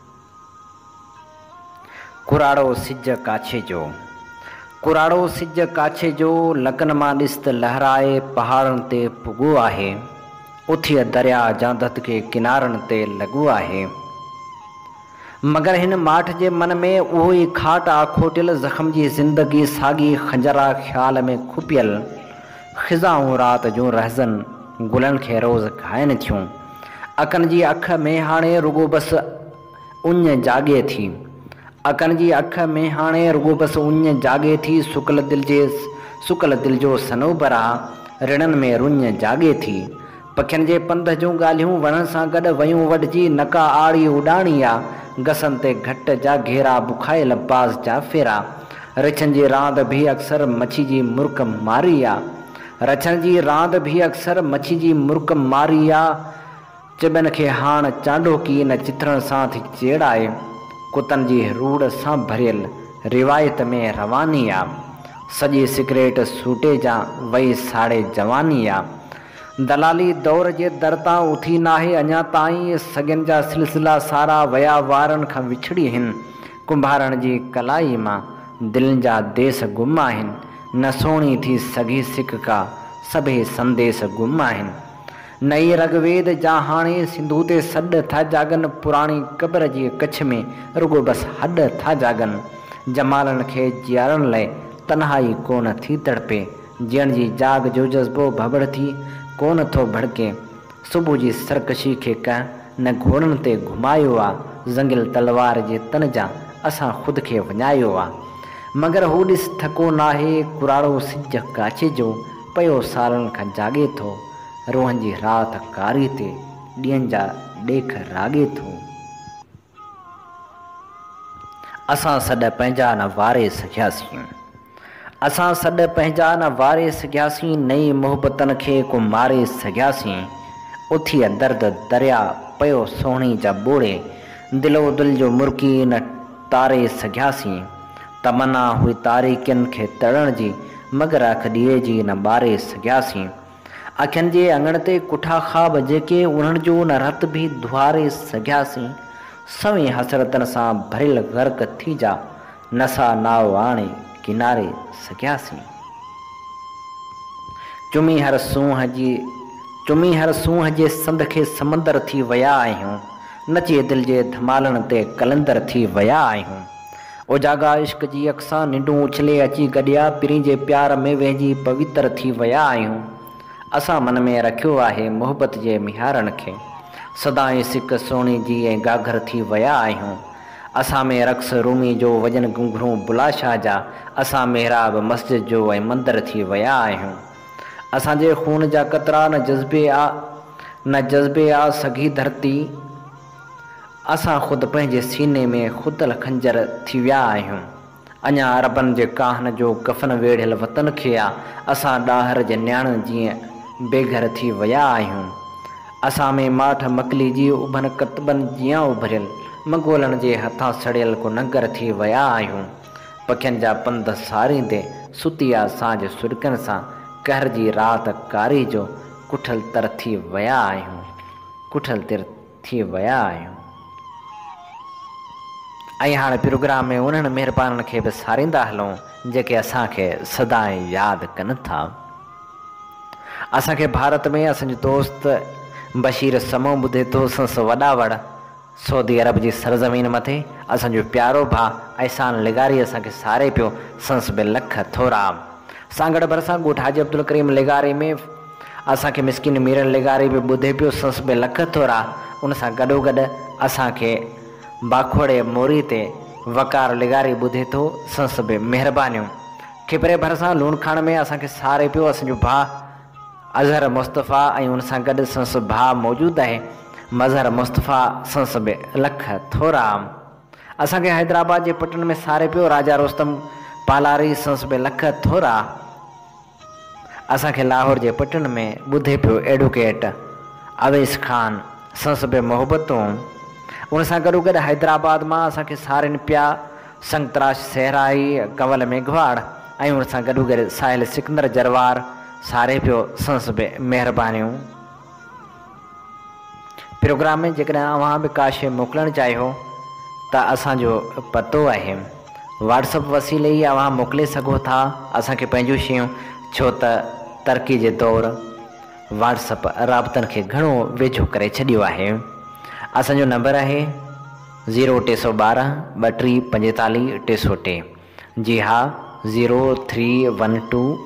कुराड़ो सिज काछे जो, कुराड़ो सिज काछे जो लकन मां ॾिस त लहराए पहाड़नि ते पुॻो आहे, उथिय दरिया जांदत के किनारनि ते लॻो आहे। मगर हिन माठ जे मन में उहो ई खाट आ खोटियल ज़ख़्म जी ज़िंदगी साॻी खंजरा ख़्याल में खुपियल ख़िज़ाऊं राति जूं रहज़न गुलनि खे रोज़ घाइनि थियूं। अखनि जी अख में हाणे रुगो बसि उञ जाॻे थी, अखनि जी अख में हाणे रुगो बसि उञ जाॻे थी। सुकल दिलि जो सनोबरा रिणनि में रुञ जाॻे थी। पखियुनि जे पंध जूं ॻाल्हियूं वणनि सां गॾु वयूं वढिजी, नका आड़ी उॾाणी आहे गसनि ते घट जा घेरा बुखायल बाज़ जा फेरा। रछनि जी रांदि भी अक्सर मच्छी जी मुर्क मारी आहे, रछनि जी रांदि भी अक्सर मच्छी जी मुर्क मारी आहे। चिॿनि खे हाण चांडोकी न चिथड़नि सां थी चेड़ाए, कुतनि जी रूड़ सां भरियल रिवायत में रवानी आहे। सॼी सिगरेट सूटे जा वई साड़े जवानी आहे। दलाली दौर जे दर तां उथी नाहे अञा ताईं, सॻियुनि जा सिलसिला सारा वया वारनि खां विछड़ी आहिनि। कुंभारनि जी कलाई मां दिलनि जा देस गुम आहिनि, न सोणी थी सघी सिक का सभई संदेस गुम आहिनि। नई रगवेद जा हाणे सिंधू ते सॾ था जागनि, पुराणी क़बर जी कच्छ में रुगो बसि हॾ था जागनि। जमालनि खे जीआरण लाइ तन्हाई कोन थी तड़पे, जीअण जी जाग जो जज़्बो भबड़ थी कोन थो भड़के। सुबुह जी सरकशी खे कंहिं न घोड़नि ते घुमायो आहे, ज़ंगिल तलवार जे तन जा असां ख़ुदि खे वञायो आहे। मगर हू ॾिस थको नाहे, कुराड़ो सिज काछे जो पियो सालनि खां जाॻे थो। रोहनि जी राति कारी ते ॾींहंनि जा ॾेख राॻे थो। असां सॾ पंहिंजा न वारे सघियासीं, असां सॾ पंहिंजा न वारे सघियासीं, नई मोहबतनि खे को मारे सघियासीं। उथिय दर्द दरिया पियो सोहिणी जा ॿोड़े, दिलो दिलि जो मुर्की न तारे सघियासीं। तमन्ना हुई तारीक़ियुनि खे तड़ण जी, मगर अख ॾीए जी न ॿारे सघियासीं। अखियुनि जे अङण ते कुठा ख़्वाब जेके उन्हनि जो न रत बि धुआरे सघियासीं। सवी हसरतनि सां भरियल गर्क थी जा नसा नाव आणे किनारे सघियासीं। चुमी हर सूंह जे संद खे समंदर थी विया आहियूं, नचे दिलि जे धमालनि ते कलंदर थी विया आहियूं। उजागा इश्क जी अक्सां निंडूं उछले अची गॾिया, पिरी जे प्यार में वेझी पवित्र थी विया आहियूं। असां मन में रखियो आहे मोहबत जे मिहारनि खे, सदाईं सिक सोणी जी ऐं गाघर थी विया आहियूं। असां में रक़्स रूमी जो वजन घुंघरूं बुलाशाह जा, असां मेहराब मस्जिद जो ऐं मंदर थी विया आहियूं। असांजे खून जा कतरा न जज़्बे आ सघी धरती, असां ख़ुदि पंहिंजे सीने में ख़ुदल खंजर थी विया आहियूं। अञा अरबनि जे काहन जो कफ़न वेढ़ियल वतन खे आहे, असां ॾाहर जे न्याणनि जीअं बेघर थी विया आहियूं। असां में माठ मकली जी उभन कतबनि जीअं उभरियल, मंगोलनि जे हथां सड़ियल को नगर थी विया आहियूं। पखियुनि जा पंध सारींदे सुतिया सांझ सुॾकनि सां कहर जी रात कारी जो कुठल तर थी विया आहियूं, कुठल तिर थी विया आहियूं। ऐं हाणे प्रोग्राम में उन्हनि महिरबाननि खे बि सारींदा हलूं जेके असांखे सदाईं यादि कनि था। असांखे भारत में असांजो दोस्त बशीर समूह ॿुधे थो संस वॾा वड़ सऊदी अरब जी सरज़मीन मथे। असांजो प्यारो भाउ अहसान लिगारी असांखे सारे पियो संस बि लख थोरा। सांगड़ भरिसां ॻोठ हाजी अब्दुल करीम लिगारी में असांखे मिसकिन मीरन लिगारी बि ॿुधे पियो संस बि लख थोरा। उन सां गॾोगॾु असांखे बाखोड़े मोरी ते वकार लिगारी ॿुधे थो संस बि महिरबानियूं। खिपरे भरिसां लूणखाण में असांखे सारे पियो असांजो भाउ अज़हर मुस्तफ़ा ऐं उन सां गॾु संस भाउ मौजूदु आहे मज़हर मुस्तफ़ा संस बि लख थोरा। असांखे हैदराबाद जे पटन में सारे पियो राजा रोस्तम पालारी संस बि लख थोरा। असांखे लाहौर जे पटन में ॿुधे पियो एडवोकेट अवैस खान संस बि मोहबतूं। उन सां गॾोगॾु हैदराबाद मां असांखे सारिन पिया संगतराज सहराई कंवल मेघवाड़ ऐं उन सां गॾोगॾु साहिल सिकंदर जरवार सारे पियो संस बि महिरबानियूं। प्रोग्राम में जेकॾहिं अव्हां बि का शइ मोकिलणु चाहियो त असांजो पतो आहे व्हाट्सअप वसीले ई अव्हां मोकिले सघो था असांखे पंहिंजूं शयूं, छो त तरक़ी जे दौरु व्हाट्सअप राबतनि खे घणो वेझो करे छॾियो आहे। असांजो नंबर आहे 0312 3245 303। जी हा 0312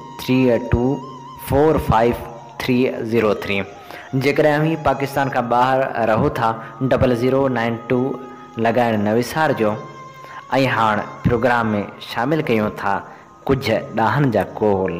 3245 जेकॾहिं अव्हीं पाकिस्तान खां ॿाहिरि रहो था 0092 लॻाइण न विसारिजो। ऐं हाणे प्रोग्राम में शामिलु कयूं था कुझु ॾाहनि जा कोल।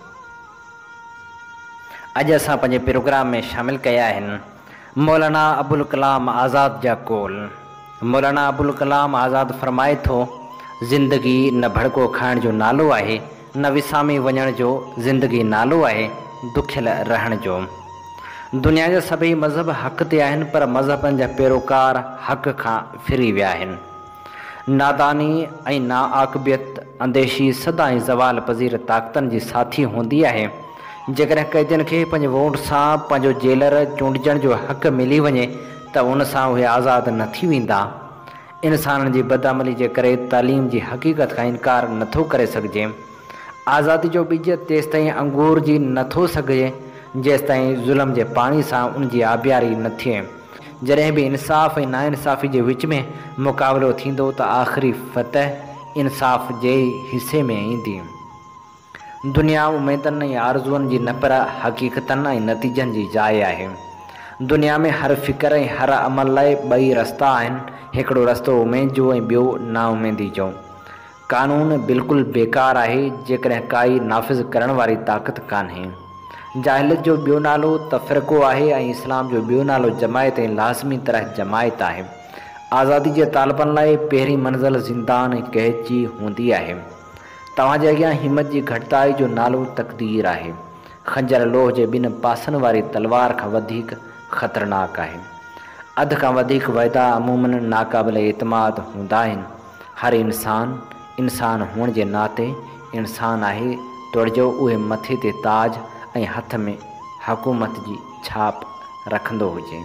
अॼु असां पंहिंजे प्रोग्राम में शामिलु कया आहिनि मौलाना अबुल कलाम आज़ाद जा कोल। मौलाना अबुल कलाम आज़ाद फरमाए थो ज़िंदगी न भड़को खाइण जो नालो आहे, न विसामी वञण जो ज़िंदगी नालो आहे दुखियल रहण जो। दुनिया जा सभई मज़हब हक़ ते आहिनि पर मज़हबनि जा पैरोकार हक़ खां फिरी विया आहिनि। नादानी ऐं नाआक़बियत अंदेशी सदाईं ज़वाल पज़ीर ताक़तनि जी साथी हूंदी आहे। जेकॾहिं कैदियुनि खे पंहिंजे वोट सां पंहिंजो जेलर चूंडजण जो हक़ मिली वञे त उन सां उहे आज़ादु न थी वेंदा। इंसाननि जी बदअमली जे करे तालीम जी हक़ीक़त खां इनकार नथो करे सघिजे। आज़ादी जो बीज तेसि ताईं अंगूर जी नथो सघिजे जेसि ताईं ज़ुल्म जे पाणी सां उन जी आबियारी न थिए। जॾहिं बि इंसाफ़ ऐं नाइंसाफ़ी जे विच में मुक़ाबिलो थींदो त आख़िरी फ़तह इंसाफ़ जे हिसे में ईंदी। दुनिया उमेदनि ऐं आरज़ुअनि जी न पर हक़ीक़तनि ऐं नतीजनि जी जाइ आहे। दुनिया में हर फ़िक्र ऐं हर अमल लाइ ॿई रस्ता आहिनि, हिकिड़ो रस्तो उमेद जो ऐं ॿियो नाउमेदी जो। कानून बिल्कुलु बेकार आहे जेकॾहिं काई नाफ़िज़ करण वारी ताक़त कान्हे। जाहिलियत जो ॿियो नालो तफ़रीक़ो आहे ऐं इस्लाम जो ॿियो नालो जमायत ऐं लाज़मी तरह जमायत आहे। आज़ादी जे तालिबनि लाइ पहिरीं मंज़िल ज़िंदान ऐं कैद जी हूंदी आहे। तव्हांजे अॻियां हिमत जी घटिताई जो नालो तक़दीर आहे। खंजर लोह जे ॿिनि पासनि वारी तलवार खां वधीक ख़तरनाक आहे। अध खां वधीक वाइदा अमूमन नाक़ाबिल एतमाद हूंदा आहिनि। हर इंसान हुअण जे नाते इंसान आहे तोड़जो उहे मथे ते ताज ऐं हथ में हुकूमत जी छाप रखंदो हुजे।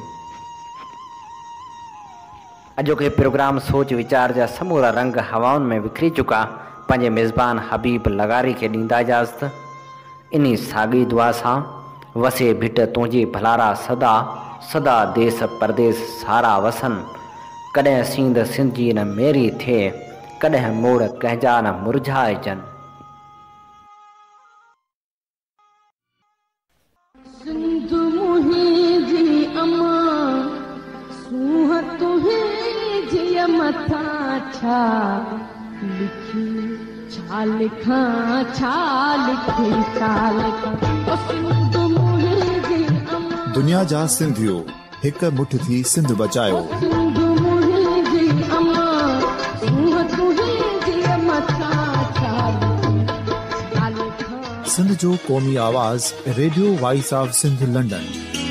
अॼोके प्रोग्राम सोच वीचार जा समूरा रंग हवाउनि में विखरी चुका पंहिंजे मेज़बान हबीब लगारी खे ॾींदा इजाज़त। इन्ही साॻी दुआ सां वसे भिट तुंहिंजी भलारा सदा सदा देस परदेस सारा वसन। कॾहिं सींद सिंध जी न मेरी थिए, कॾहिं मोड़ कंहिंजा न मुरझाइजनि। सिंध मुंहिंजी अमा सूंह तुंहिंजी मथां छा लिखी, छा लिखां छा लिखी छा लिखां। सिंध मुंहिंजी अमा दुनिया जा सिंधियो हिकु मुठ थी सिंध बचायो। सिंध मुंहिंजी अमा सूंह तुंहिंजी मथां छा लिखी, छा लिखां। सिंध जो क़ौमी आवाज़ radio voice of Sindh London.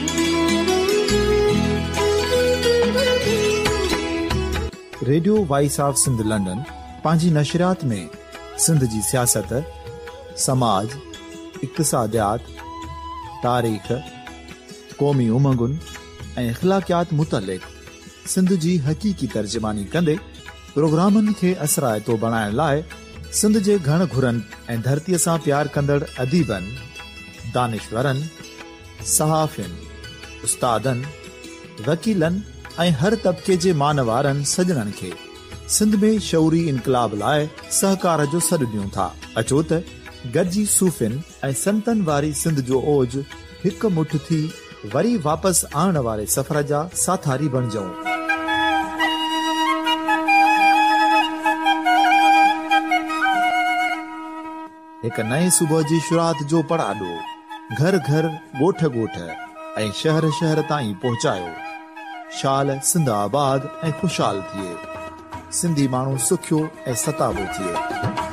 Radio voice of Sindh London पंहिंजी नशरियात में सिंध जी सियासत, समाज, इक़्तिसादियात, तारीख़, क़ौमी उमंगुनि ऐं इख़्लाक़ियात मुतलिक़ सिंध जी हक़ीक़ी तर्जुमानी कंदे प्रोग्रामनि खे असराइतो बणाइण लाइ सिंध जे घण घुरनि ऐं धरतीअ सां प्यार कंदड़ अदीबनि, दानिशवरनि, सहाफ़ियुनि, उस्तादनि, वकीलनि ऐं हर तबिके जे मानवारनि सजणनि खे सिंध में शऊरी इनकलाब लाइ सहकार जो सॾु ॾियूं था। अचो त गॾिजी सूफ़ियुनि ऐं संतनि वारी सिंध जो ओज हिकु मुठ थी वरी वापसि आणण वारे सफ़र जा साथारी बणिजऊं। हिकु नए सुबुह जी शुरूआत जो पड़ाॾो घर घर, ॻोठ ॻोठ ऐं शहर शहर ताईं पहुचायो। शाल सिंध आबाद ऐं ख़ुशहाल थिए, सिंधी माण्हू सुखियो ऐं सताबो थिए।